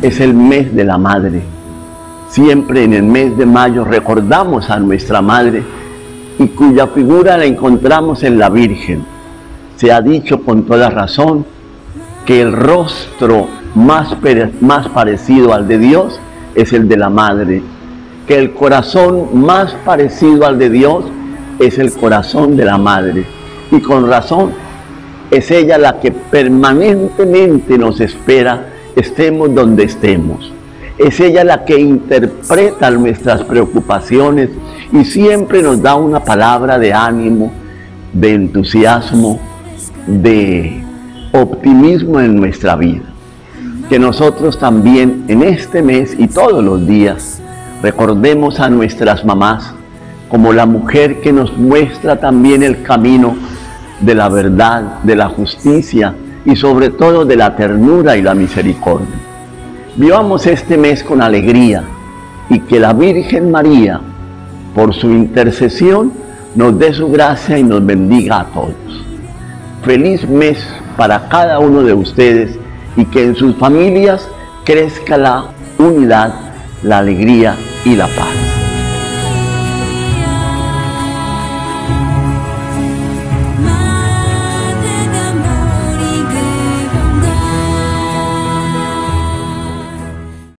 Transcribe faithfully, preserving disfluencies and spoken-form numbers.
es el mes de la madre. Siempre en el mes de mayo recordamos a nuestra madre y cuya figura la encontramos en la Virgen. Se ha dicho con toda razón que el rostro más, más parecido al de Dios es el de la madre, que el corazón más parecido al de Dios es el corazón de la madre. Y con razón, es ella la que permanentemente nos espera, estemos donde estemos. Es ella la que interpreta nuestras preocupaciones y siempre nos da una palabra de ánimo, de entusiasmo, de optimismo en nuestra vida. Que nosotros también en este mes y todos los días recordemos a nuestras mamás como la mujer que nos muestra también el camino de la verdad, de la justicia y sobre todo de la ternura y la misericordia. Vivamos este mes con alegría y que la Virgen María, por su intercesión, nos dé su gracia y nos bendiga a todos. Feliz mes para cada uno de ustedes y que en sus familias crezca la unidad, la alegría y la paz.